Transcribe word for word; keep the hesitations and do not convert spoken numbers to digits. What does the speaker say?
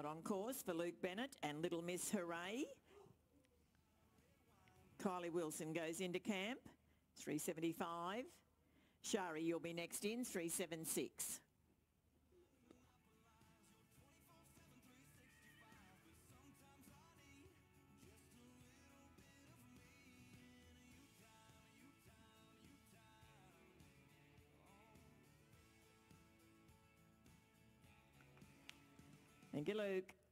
on course for Luke Bennett and Little Miss Hoorey. Kylie Wilson goes into camp, three seventy-five. Shari, you'll be next in, three seventy-six. Thank you, Luke.